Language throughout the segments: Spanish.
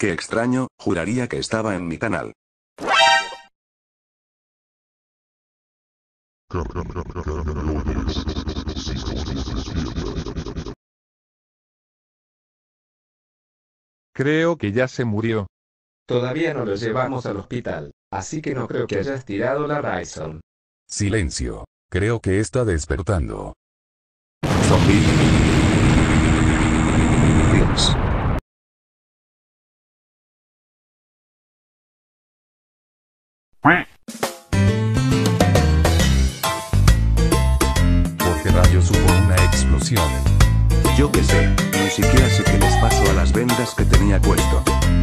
Qué extraño, juraría que estaba en mi canal. Creo que ya se murió. Todavía no lo llevamos al hospital, así que no creo que hayas tirado la Ryzen. Silencio. Creo que está despertando. Zombies. ¿Por qué rayos hubo una explosión? Yo qué sé, ni siquiera sé qué les pasó a las vendas que tenía puesto.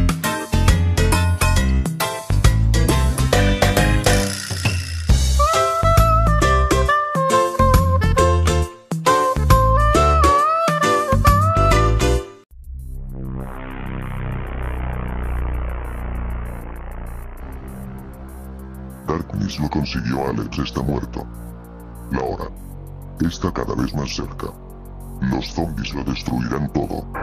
Darkness lo consiguió. Alex está muerto. La hora está cada vez más cerca. Los zombies lo destruirán todo.